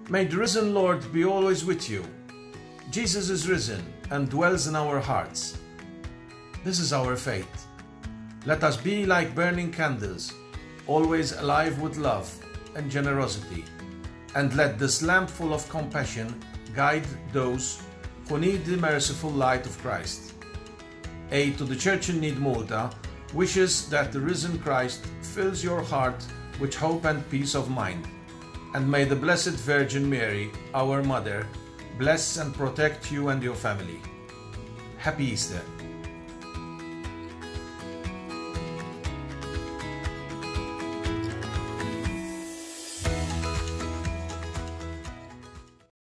May the risen Lord be always with you. Jesus is risen and dwells in our hearts. This is our faith. Let us be like burning candles, always alive with love and generosity, and let this lamp full of compassion guide those who need the merciful light of Christ. Aid to the Church in Need Malta wishes that the risen Christ fills your heart with hope and peace of mind, and may the Blessed Virgin Mary, our Mother, bless and protect you and your family. Happy Easter!